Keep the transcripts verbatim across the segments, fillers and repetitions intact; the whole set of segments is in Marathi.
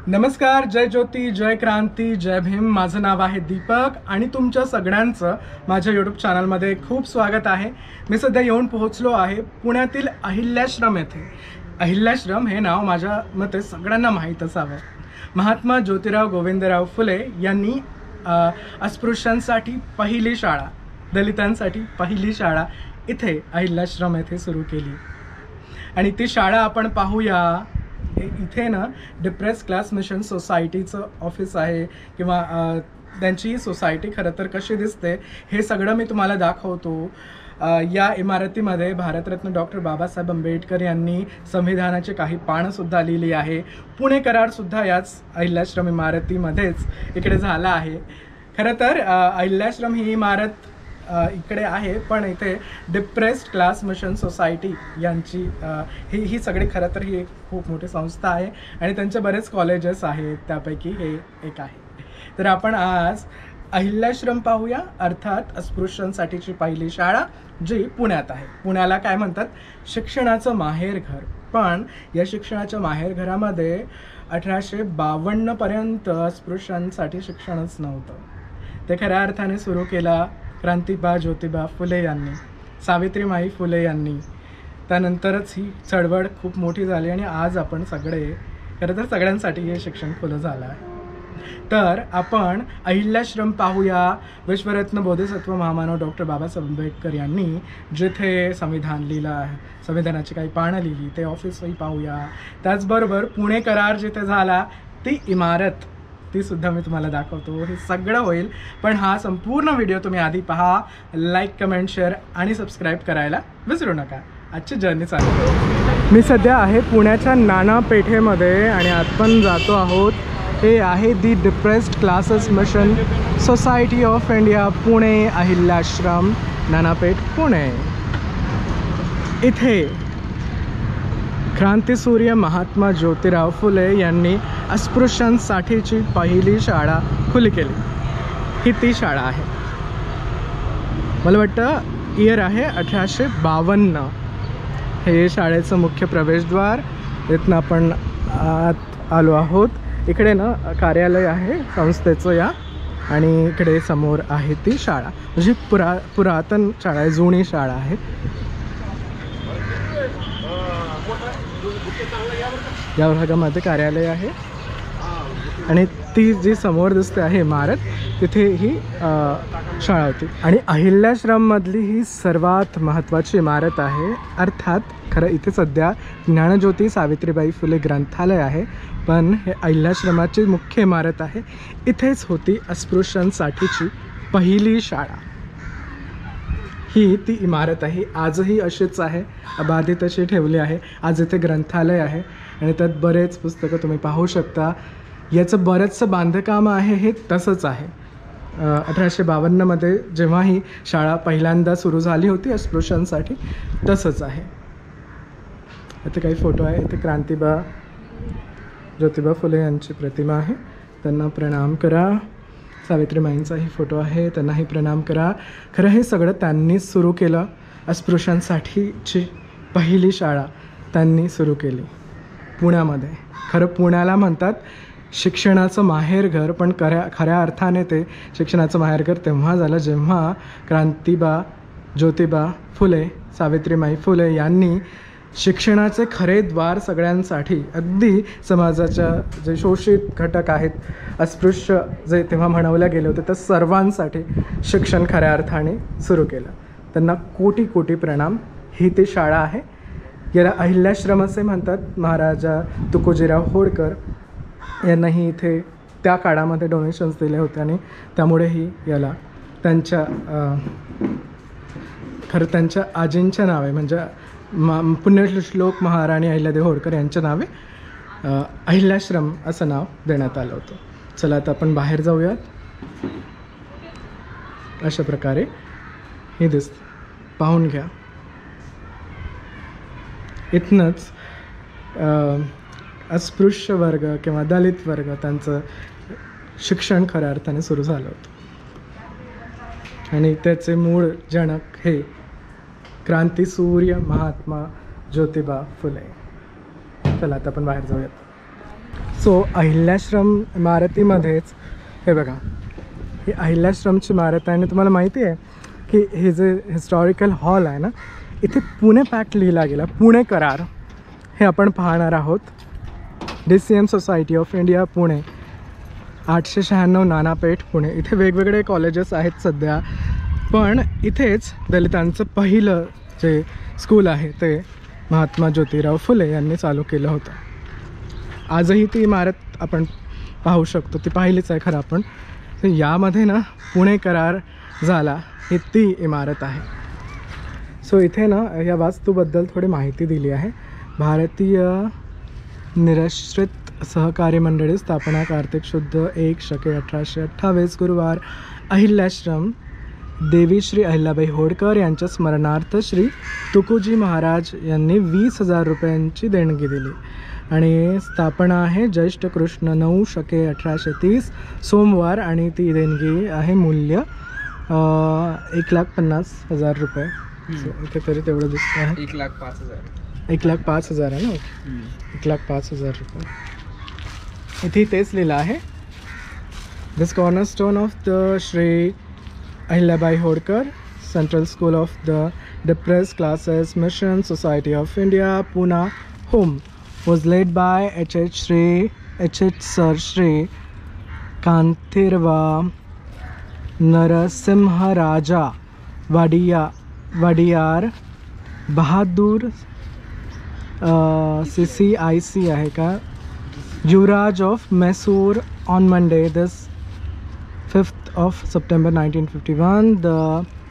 नमस्कार, जय ज्योती, जय क्रांती, जय भीम। माझं नाव आहे दीपक आणि तुमच्या सगळ्यांचं माझ्या यूट्यूब चॅनलमध्ये खूप स्वागत आहे। मी सध्या येऊन पोहोचलो आहे पुण्यातील अहिल्याश्रम येथे। अहिल्याश्रम हे नाव माझ्या मते सगळ्यांना माहीत असावं। महात्मा ज्योतिराव गोविंदराव फुले यांनी अस्पृश्यांसाठी पहिली शाळा, दलितांसाठी पहिली शाळा इथे अहिल्याश्रम येथे सुरू केली आणि ती शाळा आपण पाहूया। इथे ना डिप्रेस क्लास मिशन सोसायटीचं ऑफिस आहे किंवा त्यांची सोसायटी खरं तर कशी दिसते हे सगळं मी तुम्हाला दाखवतो। या इमारतीमध्ये भारतरत्न डॉक्टर बाबासाहेब आंबेडकर यांनी संविधानाचे काही पानंसुद्धा लिहिली आहे। पुणे करारसुद्धा याच अहिल्याश्रम इमारतीमध्येच इकडे झाला आहे। खरं तर अहिल्याश्रम ही इमारत इकडे आहे, पण इथे डिप्रेस्ड क्लास मिशन सोसायटी यांची ही ही सगळी खरं तर ही एक खूप मोठी संस्था आहे आणि त्यांचे बरेच कॉलेजेस आहेत, त्यापैकी हे एक आहे। तर आपण आज अहिल्याश्रम पाहूया, अर्थात अस्पृश्यांसाठीची पहिली शाळा जी पुण्यात आहे। पुण्याला काय म्हणतात, शिक्षणाचं माहेरघर। पण या शिक्षणाच्या माहेरघरामध्ये अठराशे बावन्न पर्यंत अस्पृश्यांसाठी शिक्षणच नव्हतं। ते खऱ्या अर्थाने सुरू केला क्रांतीबा ज्योतिबा फुले यांनी, सावित्रीमाई फुले यांनी। त्यानंतरच ही चळवळ खूप मोठी झाली आणि आज आपण सगळे खरं तर सगळ्यांसाठी हे शिक्षण खुलं झालं आहे। तर आपण अहिल्याश्रम पाहूया। विश्वरत्न बोधिसत्व महामानव डॉक्टर बाबासाहेब आंबेडकर यांनी जिथे संविधान लिहिलं आहे, संविधानाची काही पानं लिहिली, ते ऑफिसही पाहूया। त्याचबरोबर पुणे करार जिथे झाला ती इमारत ती सुद्धा मी तुम्हाला दाखवतो। हे सगळं होईल, पण हा संपूर्ण व्हिडिओ तुम्ही आधी पहा, लाईक, कमेंट, शेअर आणि सबस्क्राईब करायला विसरू नका। आजची जर्नी चालू। मी सध्या आहे पुण्याच्या नाना पेठेमध्ये आणि आपण जातो आहोत। हे आहे the depressed classes mission society of India Pune, Ahilyashram, Nanapeth, Pune. इथे क्रांतीसूर्य महात्मा ज्योतिराव फुले यांनी अस्पृश्यांसाठीची पहिली शाळा खुली केली। ही ती शाळा आहे। मला वाटतं इयर आहे अठराशे बावन्न। हे शाळेचं मुख्य प्रवेशद्वार। इथनं आपण आत आलो आहोत। इकडे ना कार्यालय आहे संस्थेचं या, आणि इकडे समोर आहे ती शाळा। म्हणजे पुरा पुरातन शाळा आहे, जुनी शाळा आहे। या भागामध्ये कार्यालय आहे आणि ती जी समोर दिसते आहे इमारत, तिथे ही शाळा होती। आणि अहिल्याश्रममधली ही सर्वात महत्त्वाची इमारत आहे। अर्थात खरं इथे सध्या ज्ञानज्योती सावित्रीबाई फुले ग्रंथालय आहे, पण हे अहिल्याश्रमाची मुख्य इमारत आहे। इथेच होती अस्पृश्यांसाठीची पहिली शाळा। ही ती इमारत आहे, आजही अशीच आहे, अबाधित अशी ठेवली आहे। आज इथे ग्रंथालय आहे आणि त्यात बरेच पुस्तकं तुम्ही पाहू शकता। याचं बरंचसं बांधकाम आहे हे तसंच आहे। अठराशे बावन्नमध्ये जेव्हा ही शाळा पहिल्यांदा सुरू झाली होती अस्पृश्यांसाठी, तसंच आहे। इथे काही फोटो आहे। इथे क्रांतीबा ज्योतिबा फुले यांची प्रतिमा आहे, त्यांना प्रणाम करा। सावित्रीमाईंचाही फोटो आहे, त्यांनाही प्रणाम करा। खरं हे सगळं त्यांनीच सुरू केलं। अस्पृश्यांसाठीची पहिली शाळा त्यांनी सुरू केली पुण्यामध्ये। खरं पुण्याला म्हणतात शिक्षणाचं माहेरघर, पण खऱ्या खऱ्या अर्थाने ते शिक्षणाचं माहेरघर तेव्हा झालं जेव्हा क्रांतीबा ज्योतिबा फुले, सावित्रीमाई फुले यांनी शिक्षणाचे खरे द्वार सगळ्यांसाठी, अगदी समाजाच्या जे शोषित घटक आहेत, अस्पृश्य जे तेव्हा म्हणवल्या गेले होते, त्या सर्वांसाठी शिक्षण खऱ्या अर्थाने सुरू केलं। त्यांना कोटी कोटी प्रणाम। ही ती शाळा आहे। याला अहिल्याश्रम असे म्हणतात। महाराजा तुकोजीराव होळकर यांनाही इथे त्या काळामध्ये डोनेशन्स दिले होते आणि त्यामुळेही याला त्यांच्या खरं त्यांच्या आजींच्या नावे, म्हणजे मा पुण्यश्लोक महाराणी अहिल्यादेवी होळकर यांच्या नावे अहिल्याश्रम असं नाव देण्यात आलं होतं। चला आता आपण बाहेर जाऊयात। अशा प्रकारे हे दिस पाहून घ्या। इथनंच अस्पृश्य वर्ग किंवा दलित वर्ग त्यांचं शिक्षण खऱ्या अर्थाने सुरू झालं होतं आणि त्याचे मूळ जनक हे क्रांतीसूर्य महात्मा ज्योतिबा फुले। चला आता आपण बाहेर जाऊयात। सो अहिल्याश्रम इमारतीमध्येच हे बघा, ही अहिल्याश्रमची इमारत आहे आणि तुम्हाला माहिती आहे की हे जे हिस्टॉरिकल हॉल आहे ना, इथे पुणे पॅक्ट लिहिला गेला, पुणे करार, हे आपण पाहणार आहोत. D C M society of India Pune, आठशे शहाण्णव नानापेठ पुणे. इथे वेगवेगळे कॉलेजेस आहेत सध्या, पण इथेच दलितांचं पहिलं जे स्कूल आहे ते महात्मा ज्योतिराव फुले यांनी चालू केलं होतं. आजही ती इमारत आपण पाहू शकतो, ती पाहिलीच आहे खरं आपण. तर यामध्ये ना पुणे करार झाला, ही ती इमारत आहे. सो इथे ना या वास्तूबद्दल थोडी माहिती दिली आहे. भारतीय निराश्रित सहकारी मंडळी स्थापना कार्तिक शुद्ध एक शके अठराशे अठ्ठावीस गुरुवार अहिल्याश्रम देवी श्री अहिल्याबाई होळकर यांच्या स्मरणार्थ श्री तुकोजी महाराज यांनी वीस हजार रुपयांची देणगी दिली आणि स्थापना आहे ज्येष्ठ कृष्ण नऊ शके अठराशे तीस सोमवार आणि ती देणगी आहे मूल्य एक लाख पन्नास हजार रुपये. इथे तरी तेवढं दिसतं आहे. एक लाख पाच हजार एक लाख पाच हजार आहे ना. एक लाख पाच हजार रुपये इथे तेच लिहिलं आहे. This cornerstone of the Shri Ahilyabai Holkar central school of the depressed classes mission society of India Pune home was led by H H Shri H H Sir Shri Kanthirva Narasimha Raja Vadiya Vadiyar Bahadur C C I C आहे का Yuvraj of Mysore on Monday this fifth of September nineteen fifty-one the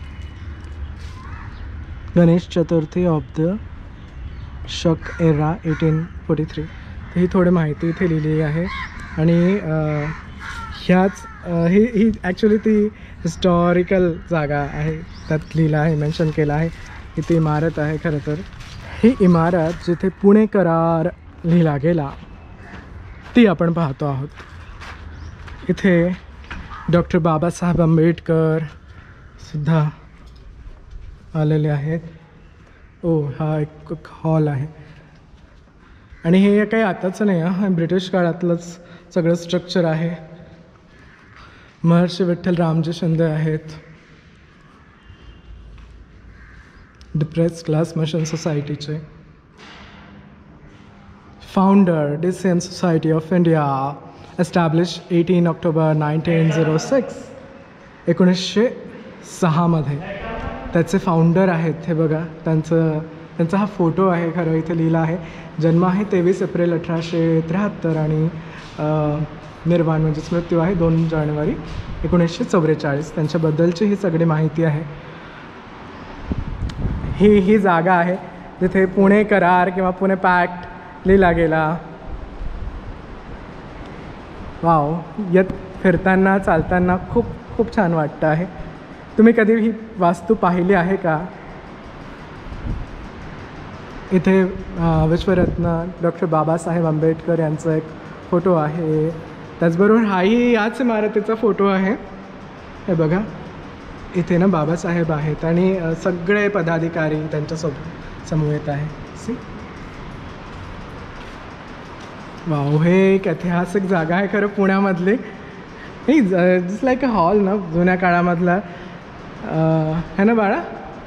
Ganesh Chaturthi of the Shaka era eighteen forty three. ही थोडी माहिती इथे लिहिली आहे आणि ह्याच ही ही ॲक्च्युली ती हिस्टॉरिकल जागा आहे, त्यात लिहिलं आहे, मेन्शन केलं आहे. इथे इमारत आहे. खरं तर ही इमारत जिथे पुणे करार लिहिला गेला ती आपण पाहतो आहोत. इथे डॉक्टर बाबासाहेब आंबेडकर सुद्धा आलेले आहेत. ओ हा एक हॉल आहे आणि हे काही आताचं नाही आहे, ब्रिटिश काळातलंच सगळं स्ट्रक्चर आहे. महर्षी विठ्ठल रामजी शिंदे आहेत. डिप्रेस्ड क्लास मिशन सोसायटीचे founder D C M society of India establish eighteen October nineteen zero six एकोणीसशे सहामध्ये त्याचे फाउंडर आहेत. हे बघा त्यांचं त्यांचा हा फोटो आहे. खरं इथे लिहिलं आहे जन्म आहे तेवीस एप्रिल अठराशे त्र्याहत्तर आणि निर्वाण म्हणजेच मृत्यू आहे दोन जानेवारी एकोणीसशे चौवेचाळीस. त्यांच्याबद्दलची ही सगळी माहिती आहे. ही ही जागा आहे जिथे पुणे करार किंवा पुणे पॅक्ट लिहिला गेला. वाव, यात फिरताना चालताना खूप खूप छान वाटतं आहे. तुम्ही कधी ही वास्तू पाहिली आहे का? इथे विश्वरत्न डॉक्टर बाबासाहेब आंबेडकर यांचा एक फोटो आहे. त्याचबरोबर हाही याच इमारतीचा फोटो आहे. हे बघा इथे ना बाबासाहेब आहेत आणि सगळे पदाधिकारी त्यांच्यासोबत समवेत आहे. सी वाव, हे एक ऐतिहासिक जागा आहे खरं पुण्यामधली. ही जस्ट लाईक अ हॉल ना, जुन्या काळामधला है ना बाळा.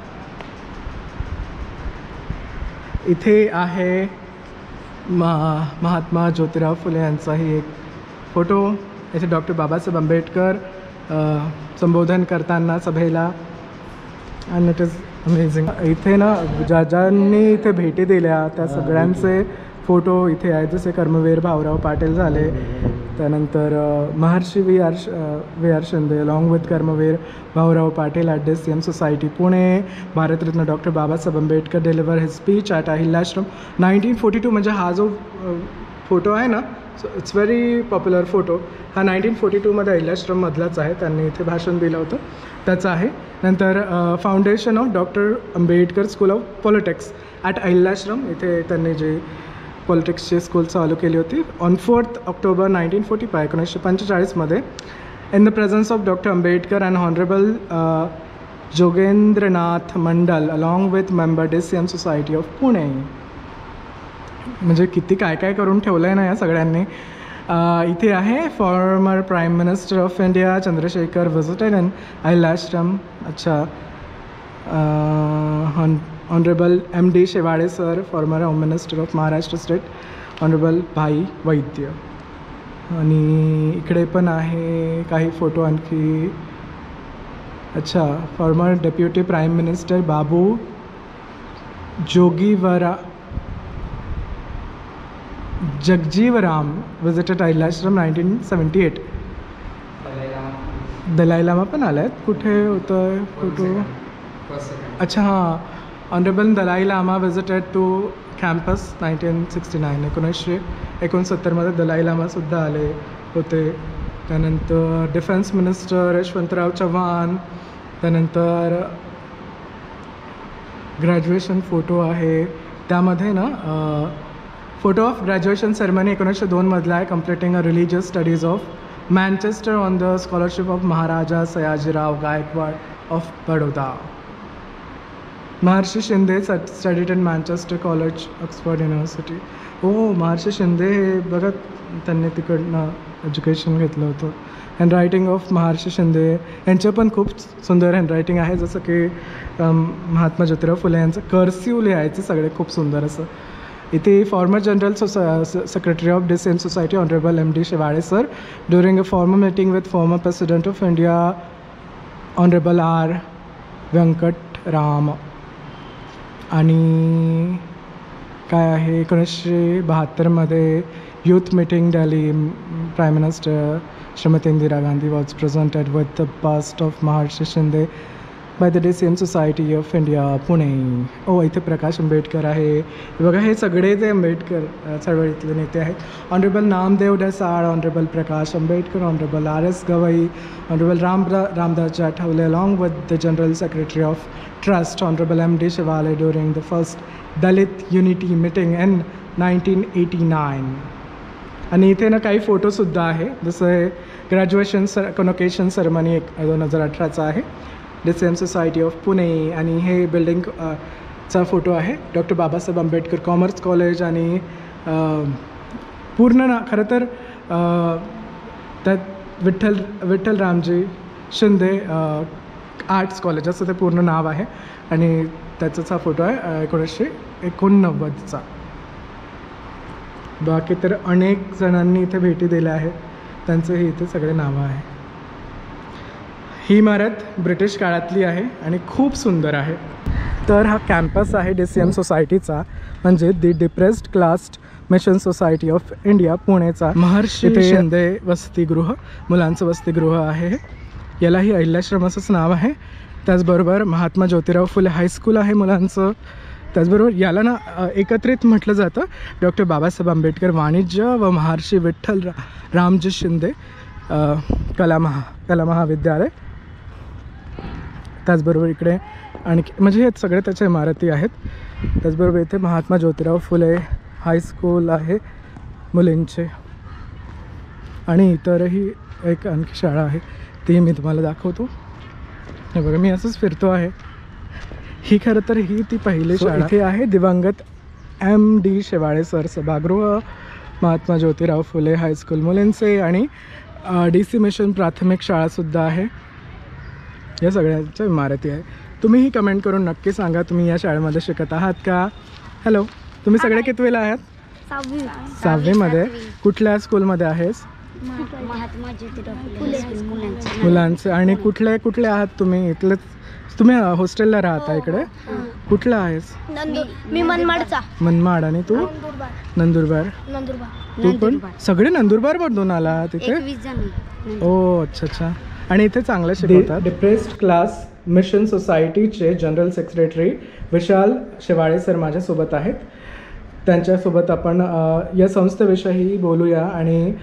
इथे आहे मा महात्मा ज्योतिराव फुले यांचाही एक फोटो. इथे डॉक्टर बाबासाहेब आंबेडकर संबोधन करताना सभेला. And it is amazing. इथे ना ज्या ज्यांनी इथे भेटी दिल्या त्या सगळ्यांचे फोटो इथे आहेत. जसे कर्मवीर भाऊराव पाटील झाले, त्यानंतर Maharshi V R V R Shinde along with Karmaveer Bhaurao Patil at D C M society Pune. Bharat Ratna doctor Babasaheb Ambedkar deliver his speech at Ahilyashram nineteen forty two. म्हणजे हा जो फोटो आहे ना, so it's very popular photo. हा नाईन्टीन फोर्टी टूमध्ये अहिल्याश्रममधलाच आहे. त्यांनी इथे भाषण दिलं होतं त्याचं आहे. नंतर foundation of doctor Ambedkar school of politics at Ahilyashram. इथे त्यांनी जे पॉलिटिक्सची स्कूल चालू केली होती. On fourth October nineteen forty five एकोणीसशे पंचेचाळीसमध्ये in the presence of doctor Ambedkar and honourable Jogendranath Mandal along with member D C M society of Pune. म्हणजे किती काय काय करून ठेवलं आहे ना या सगळ्यांनी. इथे आहे former prime minister of India Chandrashekhar visited in Ahilyashram. अच्छा. Honourable M D Shewale sir, former home minister of Maharashtra state, honourable Bhai Vaidya. आणि इकडे पण आहे काही फोटो आणखी. अच्छा. Former deputy prime minister Babu जोगीवरा Jagjivan Ram visited Ahilyashram nineteen seventy eight. Dalai Lama पण आला आहेत. कुठे होतं आहे फोटो? अच्छा हां. Honourable Dalai Lama visited to campus nineteen sixty nine. एकोणीसशे एकोणसत्तरमध्ये दलाई लामासुद्धा आले होते. त्यानंतर डिफेन्स मिनिस्टर यशवंतराव चव्हाण. त्यानंतर ग्रॅज्युएशन फोटो आहे. त्यामध्ये ना फोटो ऑफ ग्रॅज्युएशन सेरेमनी एकोणीसशे दोनमधला आहे. Completing a religious studies of Manchester on the scholarship of Maharaja Sayajirao Gaikwad of Baroda. Maharshi Shinde studied in Manchester college Oxford university. हो, महर्षी शिंदे हे बघा त्यांनी तिकडनं एज्युकेशन घेतलं होतं. हँडरायटिंग ऑफ महर्षी शिंदे यांचं पण खूप सुंदर हँडरायटिंग आहे. जसं की महात्मा ज्योतिराव फुले यांचं कर्सिव्ह लिहायचं सगळे खूप सुंदर असं. इथे फॉर्मर जनरल सोसा secretary of D C M society honourable M D Shewale sir during a former meeting with former president of India honourable R Venkataraman. आणि काय आहे एकोणीसशे बहात्तरमध्ये youth meeting Delhi. Prime minister Shrimati Indira Gandhi was presented with the bust of Maharshi Shinde by the D C M society of India Pune. ओ, इथे प्रकाश आंबेडकर आहे. बघा हे सगळे जे आंबेडकर चळवळीतले नेते आहेत. Honourable Namdev Desal, honourable Prakash Ambedkar, honourable R S Gavai, honourable Ram Ramdas Athawale along with the general secretary of trust honourable M D Shewale during the first Dalit unity meeting in nineteen eighty nine. आणि इथे ना काही फोटोसुद्धा आहे. जसं ग्रॅज्युएशन सर कॉन्व्होकेशन सेरेमनी एक दोन हजार अठराचा आहे. D C M society of Pune. आणि हे बिल्डिंग चा फोटो आहे. Doctor Babasaheb Ambedkar commerce college. आणि पूर्ण ना खरं तर त्यात विठ्ठल विठ्ठल रामजी शिंदे आर्ट्स कॉलेज असं ते पूर्ण नाव आहे. आणि त्याचाच हा फोटो आहे एकोणीसशे एकोणनव्वदचा. बाकी तर अनेक जणांनी इथे भेटी दिल्या आहेत. त्यांचंही इथे सगळे नावं आहे. ही इमारत ब्रिटिश काळातली आहे आणि खूप सुंदर आहे. तर हा कॅम्पस आहे डी सी एम सोसायटीचा, म्हणजे the depressed class mission society of India पुणेचा. महर्षी शिंदे वसतिगृह, मुलांचं वसतिगृह आहे. यालाही अहिल्याश्रम असंच नाव आहे. त्याचबरोबर महात्मा ज्योतिराव फुले हायस्कूल आहे मुलांचं. त्याचबरोबर याला ना एकत्रित म्हटलं जातं डॉक्टर बाबासाहेब आंबेडकर वाणिज्य व महर्षी विठ्ठल रा रामजी शिंदे कला महा कला महाविद्यालय. त्याचबरोबर इकडे आणखी म्हणजे हे सगळे त्याच्या इमारती आहेत. त्याचबरोबर इथे महात्मा ज्योतिराव फुले हायस्कूल आहे मुलींचे. आणि इतरही एक आणखी शाळा आहे, ती मी तुम्हाला दाखवतो. हे बघा मी असंच फिरतो आहे. ही खरं तर ही ती पहिली शाळा इथे आहे. दिवंगत एम डी शेवाळे सर सभागृह, महात्मा ज्योतिराव फुले हायस्कूल मुलींचे आणि डी सी मिशन प्राथमिक शाळासुद्धा आहे. या सगळ्यांच्या इमारती आहे. तुम्हीही कमेंट करून नक्की सांगा तुम्ही या शाळेमध्ये शिकत आहात का. हॅलो, तुम्ही सगळे कितवीला आहात? सहावी. सहावीमध्ये. कुठल्या स्कूलमध्ये आहेस? महात्मा ज्योतिराव फुले मुलांचे. मुलांचे. आणि कुठले कुठले आहात तुम्ही? इथलेच तुम्ही हॉस्टेलला राहता इकडे? कुठला आहेस? मी मनमाडचा. मनमाड. आणि तू? नंदुरबार. नंदुरबार. तू पण? सगळे नंदुरबार मधून आला तिथे? ओ अच्छा अच्छा. आणि इथे चांगलं शिकवतात. डिप्रेस्ड क्लास मिशन सोसायटीचे general secretary Vishal Shewale sir माझ्यासोबत आहेत. त्यांच्यासोबत आपण या संस्थेविषयी बोलूया आणि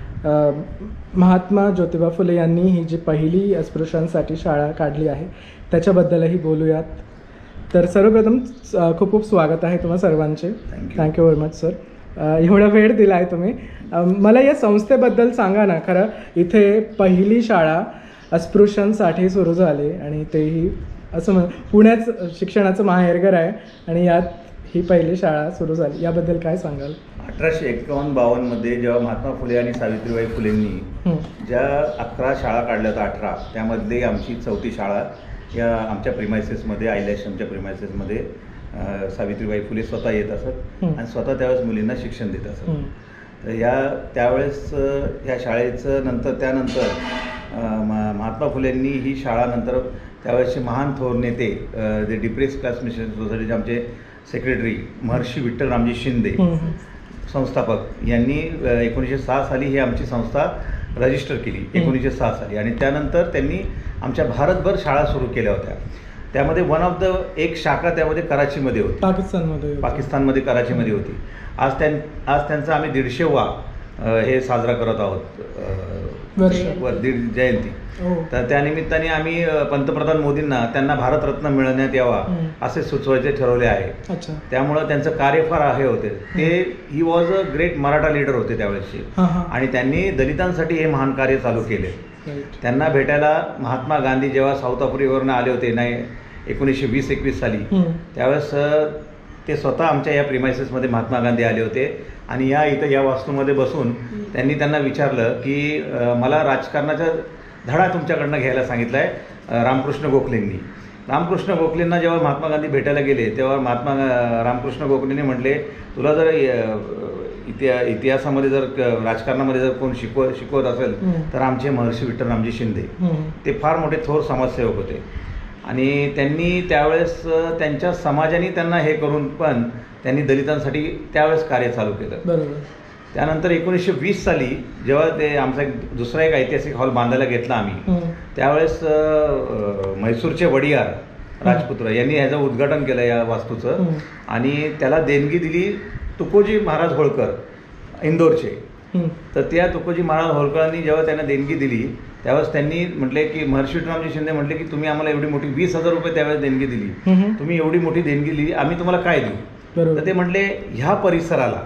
महात्मा ज्योतिबा फुले यांनी ही जी पहिली अस्पृश्यांसाठी शाळा काढली आहे त्याच्याबद्दलही बोलूयात. तर सर्वप्रथम खूप खूप स्वागत आहे तुम्हा सर्वांचे. थँक्यू व्हेरी मच सर, एवढा वेळ दिला आहे तुम्ही. मला या संस्थेबद्दल सांगा ना. खरं इथे पहिली शाळा अस्पृश्यांसाठी सुरू झाली आणि तेही असं म्हण पुण्याच शिक्षणाचं माहेरघर आहे आणि यात ही पहिली शाळा सुरू झाली, याबद्दल काय सांगाल? अठराशे एक्कावन्न बावन्नमध्ये जेव्हा महात्मा फुले आणि सावित्रीबाई फुलेंनी हं. ज्या अकरा शाळा काढल्या होत्या, अठरा, त्यामधली आमची चौथी शाळा या आमच्या प्रिमायसेसमध्ये, आयलॅशमच्या प्रिमायसेसमध्ये अ, सावित्रीबाई फुले स्वतः येत असत हं. आणि स्वतः त्यावेळेस मुलींना शिक्षण देत असत. हं. तर या त्यावेळेस अ, ह्या शाळेचं नंतर त्यानंतर अ, मा- महात्मा फुलेंनी ही शाळा नंतर त्यावेळेसचे महान थोर नेते अ, जे डिप्रेस क्लास मिशन सोसायटीचे आमचे सेक्रेटरी महर्षी विठ्ठल रामजी शिंदे हं. हं. संस्थापक यांनी अ, एकोणीसशे सहा साली ही आमची संस्था रजिस्टर केली, एकोणीसशे सहा साली. आणि त्यानंतर त्यांनी आमच्या भारतभर शाळा सुरू केल्या होत्या. त्यामध्ये वन ऑफ द एक शाखा त्यामध्ये कराचीमध्ये होती, पाकिस्तानमध्ये पाकिस्तानमध्ये कराचीमध्ये होती. आज त्यां आज त्यांचा आम्ही दीडशेवा अ, हे साजरा करत आहोत, अ, वर्ष. वर दीड जयंती. हो. तर त्यानिमित्ताने आम्ही अ, पंतप्रधान मोदींना त्यांना भारतरत्न मिळवण्यात यावा हं. असे सुचवायचे ठरवले आहे. अच्छा. त्यामुळं त्यांचं कार्य फार आहे होते. ते he was a great Maratha leader होते त्यावेळेसचे. हां हां. आणि त्यांनी दलितांसाठी हे महान कार्य चालू केले. राईट. त्यांना भेटायला महात्मा गांधी जेव्हा साऊथ आफ्रिकेवरून आले होते नाही एकोणीसशे वीस एकवीस साली, हं. त्यावेळेस अ, ते स्वतः आमच्या या प्रिमायसेसमध्ये महात्मा गांधी आले होते. आणि या इथं या वास्तूमध्ये बसून त्यांनी त्यांना विचारलं की अ, मला राजकारणाचा धडा तुमच्याकडनं घ्यायला सांगितला आहे रामकृष्ण गोखलेंनी. रामकृष्ण गोखलेंना जेव्हा महात्मा गांधी भेटायला गेले तेव्हा महात्मा गा- रामकृष्ण गोखलेंनी म्हटले, तुला जर अ, इतिहा इतिहासामध्ये जर क- राजकारणामध्ये जर कोण शिकव शिकवत असेल हं. तर आमचे महर्षी विठ्ठल रामजी शिंदे. हं. ते फार मोठे थोर समाजसेवक होते. आणि त्यांनी त्यावेळेस अ, त्यांच्या समाजाने त्यांना हे करून पण त्यांनी दलितांसाठी त्यावेळेस कार्य चालू केलं. बरोबर. त्यानंतर एकोणीसशे वीस साली जेव्हा ते आमचा एक दुसरा एक ऐतिहासिक हॉल बांधायला घेतला आम्ही, हं. त्यावेळेस अ, अ, म्हैसूरचे वडियार राजपुत्र यांनी ह्याचं उद्घाटन केलं या वास्तूचं. हं. आणि त्याला देणगी दिली तुकोजी महाराज होळकर इंदोरचे. हं. तर त्या तुकोजी महाराज होळकरांनी जेव्हा त्यांना देणगी दिली त्यावेळेस त्यांनी म्हटले की महर्षी विठ्ठलरामजी शिंदे म्हटले की तुम्ही आम्हाला एवढी मोठी वीस हजार रुपये त्यावेळेस देणगी दिली, हं. तुम्ही एवढी मोठी देणगी दिली, आम्ही तुम्हाला काय देऊ? बरोबर. तर ते म्हटले ह्या परिसराला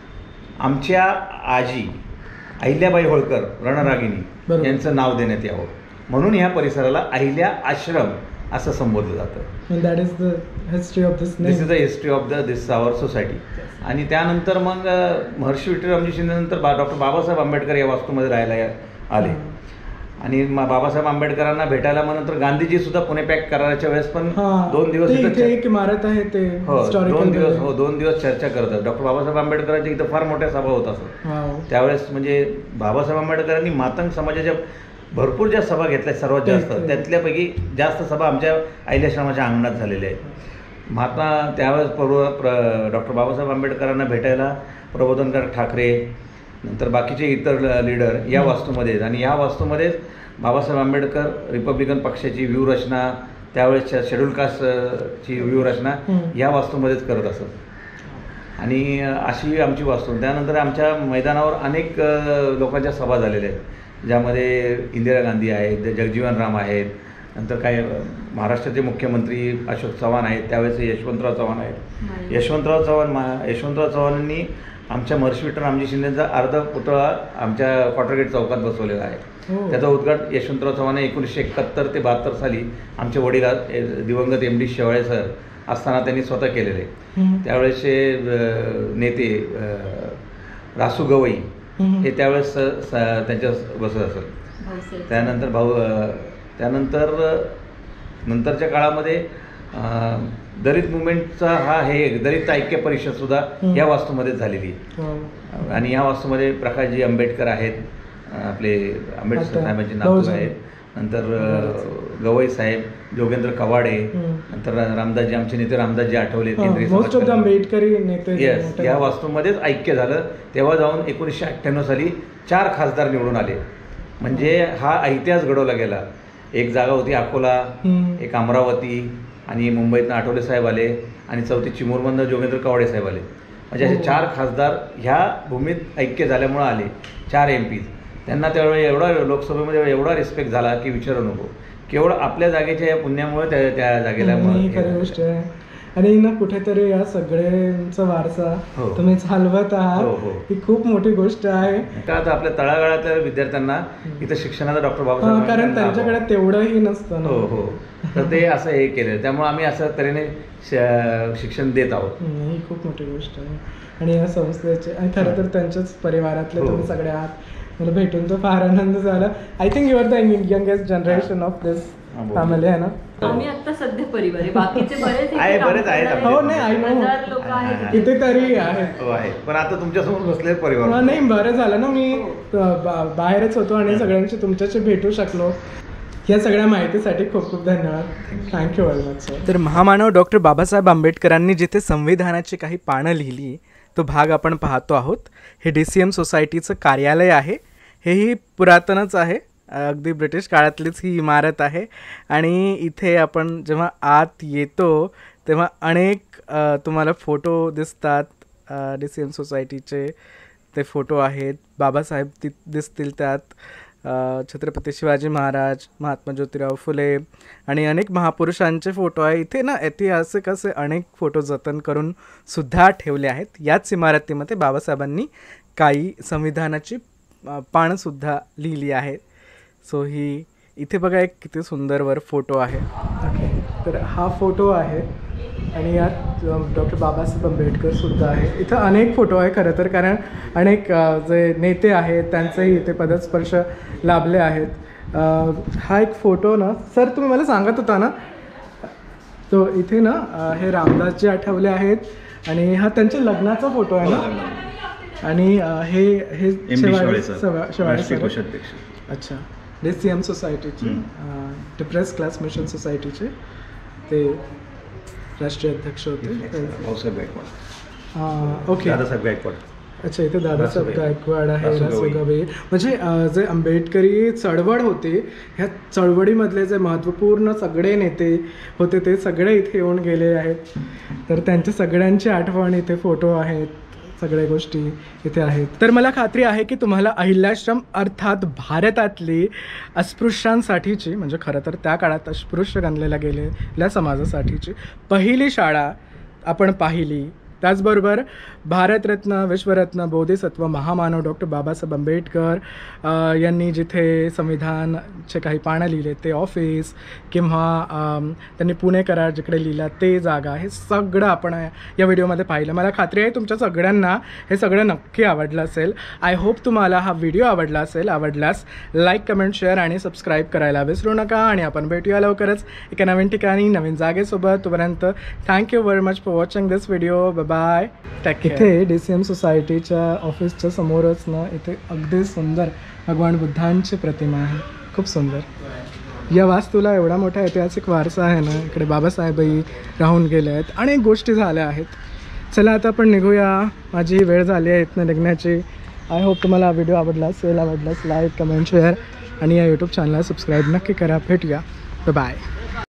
आमच्या आजी अहिल्याबाई होळकर रणरागिणी बरोबर. यांचं नाव देण्यात यावं, म्हणून ह्या परिसराला अहिल्या आश्रम असं संबोधलं जातं. That is the history of this this is the name. History of the this our society. आणि त्यानंतर मग अ, महर्षी विठ्ठलरामजी शिंदे नंतर बा डॉक्टर बाबासाहेब आंबेडकर या वास्तूमध्ये राहायला या- आले. आणि म- बाबासाहेब आंबेडकरांना भेटायला मग नंतर गांधीजी सुद्धा पुणे पॅक कराराच्या वेळेस पण हां. दोन दिवस ते इथं इथे एक इमारत आहे ते हो historical दोन दिवस building. हो दोन दिवस चर्चा करतात. डॉक्टर बाबासाहेब आंबेडकरांच्या इथं फार मोठ्या सभा होत असत वाव. त्यावेळेस. म्हणजे बाबासाहेब आंबेडकरांनी मातंग समाजाच्या भरपूर ज्या सभा घेतल्या सर्वात जास्त, ते- ते. त्यातल्यापैकी जास्त सभा आमच्या अहिल्याश्रमाच्या अंगणात झालेल्या आहेत. महात्मा त्यावेळेस पूर्व प्र डॉक्टर बाबासाहेब आंबेडकरांना भेटायला प्रबोधनकार ठाकरे नंतर बाकीचे इतर लीडर या वास्तूमध्ये आहेत. आणि या वास्तूमध्येच बाबासाहेब आंबेडकर रिपब्लिकन पक्षाची व्यूहरचना त्यावेळेसच्या शेड्यूल कास्टची व्यूहरचना हं. या वास्तूमध्येच करत असत. आणि अशी आमची वास्तू. त्यानंतर आमच्या मैदानावर अनेक अ, लोकांच्या सभा झालेल्या आहेत, ज्यामध्ये इंदिरा गांधी आहेत, जगजीवन राम आहेत, नंतर काय अ, महाराष्ट्राचे मुख्यमंत्री अशोक चव्हाण आहेत, त्यावेळेस यशवंतराव चव्हाण आहेत. यशवंतराव चव्हाण मा यशवंतराव चव्हाणांनी आमच्या महर्षी विठ्ठल रामजी शिंदेचा अर्ध पुतळा आमच्या क्वार्टरगेट चौकात बसवलेला आहे. हो. त्याचा उद्घाटन यशवंतराव चव्हाण एकोणीसशे एकाहत्तर ते बहात्तर साली आमचे वडील ए, दिवंगत एम डी शेवाळे सर असताना त्यांनी स्वतः केलेले. हं. त्यावेळेसचे अ, नेते अ, रासू गवई हं. हे त्यावेळेस स- स- त्यांच्या बसत असत. त्यानंतर भाऊ अ, त्यानंतर अ, नंतरच्या काळामध्ये अ, दलित मुवमेंटचा हा हे दलित ऐक्य परिषद सुद्धा हं. या वास्तूमध्येच झालेली. वाव. आणि या वास्तूमध्ये प्रकाशजी आंबेडकर आहेत, अ, आपले आंबेडकर आता साहेबांचे नातू बहुजन. आहेत, नंतर अ, गवई साहेब, जोगेंद्र कवाडे, हं. नंतर रामदासजी आमचे नेते रामदासजी आठवले केंद्रीय मोस्ट ऑफ द समाज कल्याण. आंबेडकरी नेते येस मोठे- या वास्तूमध्येच ऐक्य झालं. तेव्हा जाऊन एकोणीसशे अठ्ठ्याण्णव साली चार खासदार निवडून आले. म्हणजे हा इतिहास घडवला गेला. एक जागा होती अकोला, हं. एक अमरावती, आणि मुंबईतनं आठवले साहेब आले, आणि चौथी चिमूरमधनं जोगेंद्र कवाडे साहेब आले. म्हणजे असे हो. चार खासदार ह्या भूमीत ऐक्य झाल्यामुळं आले. चार एम पी. त्यांना त्यावेळी एवढा लोकसभेमध्ये एवढा रिस्पेक्ट झाला की विचारू नको. केवळ आपल्या जागेच्या या पुण्यामुळे त्या त्या जागेला ही हे खरी झालं. गोष्ट आहे. आणि ना कुठेतरी या सगळ्यांचा वारसा हो. तुम्ही चालवत हो, आहात हो. ही खूप मोठी गोष्ट आहे. का आता आपल्या तळागाळातल्या विद्यार्थ्यांना इथं शिक्षणाचा डॉक्टर हा, बाबासाहेब कारण त्यांच्याकडे तेवढंही नसतं ना. हो हो तर ते असं हे केलं, त्यामुळे आम्ही असं तऱ्हेने श- शिक्षण देत आहोत. हम्म, ही खूप मोठी गोष्ट आहे. आणि या संस्थेचे आणि खरं तर त्यांच्याच परिवारातले हो. तुम्ही सगळे आहात. मला भेटून तो फार आनंद झाला. I think you are the youngest generation of this हा, बोल. फॅमिली आहे ना. आम्ही आता सध्या परिवार आहे, बाकीचे बरेच इथे आहे, काम बरेच आहेत करणारे आपले. हो, नाही, I know. हजार लोक आहेत इथे. कितीतरी आहेत. हो आहे, पण आता तुमच्यासमोर बसले परिवार. हा, नाही बरं झालं ना मी अ, बा- बाहेरच होतो आणि सगळ्यांशी तुमच्याशी भेटू शकलो. या सगळ्या माहितीसाठी खूप खूप धन्यवाद. Thank you very much sir. तर महामानव डॉक्टर बाबासाहेब आंबेडकरांनी जिथे संविधानाची काही पानं लिहिली तो भाग आपण पाहतो आहोत. हे डी सी एम सोसायटीचं कार्यालय आहे. हेही पुरातनच आहे, अगदी ब्रिटिश काळातलीच ही इमारत आहे. आणि इथे आपण जेव्हा आत येतो तेव्हा अनेक अ, तुम्हाला फोटो दिसतात. डी सी एम सोसायटीचे ते फोटो आहेत. बाबासाहेब ति दिसतील त्यात. अ, छत्रपती शिवाजी महाराज, महात्मा ज्योतिराव फुले आणि अनेक महापुरुषांचे फोटो आहे. इथे ना ऐतिहासिक असे अनेक फोटो जतन करून सुद्धा ठेवले आहेत. याच इमारतीमध्ये बाबासाहेबांनी काही संविधानाची अ, पानंसुद्धा लिहिली आहेत. सो ही इथे बघा एक किती सुंदर वर फोटो आहे. ओके, तर हा फोटो आहे आणि यात डॉक्टर बाबासाहेब आंबेडकर सुद्धा आहे. इथं अनेक फोटो आहे खरं तर, कारण अनेक अ, जे नेते आहेत त्यांचेही इथे पदस्पर्श लाभले आहेत. अ, हा एक फोटो ना सर तुम्ही मला सांगत होता ना, तो इथे ना अ, हे रामदासजी आठवले आहेत आणि हा त्यांच्या लग्नाचा फोटो आहे ना. आणि अ, हे हे शेवाळे शेवा- शेवाळे सर. अच्छा, डी सी एम सोसायटीचे डिप्रेस क्लास मिशन सोसायटीचे ते राष्ट्रीय अध्यक्ष होते. भाऊसाहेब गायकवाड, हां, ओके. दादासाहेब गायकवाड. अच्छा, इथे दादासाहेब रासुगवे. गायकवाड आहे, रासुगवे. रासुगवे. म्हणजे अ, जे आंबेडकरी चळवळ होते ह्या चळवळीमधले जे महत्त्वपूर्ण सगळे नेते होते ते सगळे इथे येऊन गेले आहेत. तर त्यांच्या सगळ्यांची आठवण इथे फोटो आहेत, सगळ्या गोष्टी इथे आहेत. तर मला खात्री आहे की तुम्हाला अहिल्याश्रम अर्थात भारतातली अस्पृश्यांसाठीची, म्हणजे खरं तर त्या काळात अस्पृश्य गणलेल्या गेलेल्या समाजासाठीची पहिली शाळा आपण पाहिली. त्याचबरोबर भारतरत्न, विश्वरत्न, बोधिसत्व, महामानव डॉक्टर बाबासाहेब आंबेडकर अ, यांनी जिथे संविधानचे काही पानं लिहिले ते ऑफिस, किंवा अम, त्यांनी पुणे करार जिकडे लिहिला ते जागा, हे सगळं आपण या व्हिडिओमध्ये पाहिलं. मला खात्री आहे तुमच्या सगळ्यांना हे सगळं नक्की आवडलं असेल. आय होप तुम्हाला हा व्हिडिओ आवडला असेल. आवडल्यास लाईक, कमेंट, शेअर आणि सबस्क्राईब करायला विसरू नका. आणि आपण भेटूया लवकरच एका नवीन ठिकाणी नवीन जागेसोबत. तोपर्यंत thank you very much for watching this video. Bye. इथे डी सी एम सोसायटीच्या ऑफिसच्या समोरच ना इथे अगदी सुंदर भगवान बुद्धांची प्रतिमा आहे, खूप सुंदर. या वास्तूला एवढा मोठा ऐतिहासिक वारसा आहे ना. इकडे बाबासाहेबही राहून गेले आहेत, अनेक गोष्टी झाल्या आहेत. चला आता आपण निघूया, माझी वेळ झाली आहे इथनं निघण्याची. आय होप तुम्हाला व्हिडिओ आवडला असेल. आवडल्यास लाईक, कमेंट, शेअर आणि या यूट्यूब चॅनलला सबस्क्राईब नक्की करा. भेटूया. बाय.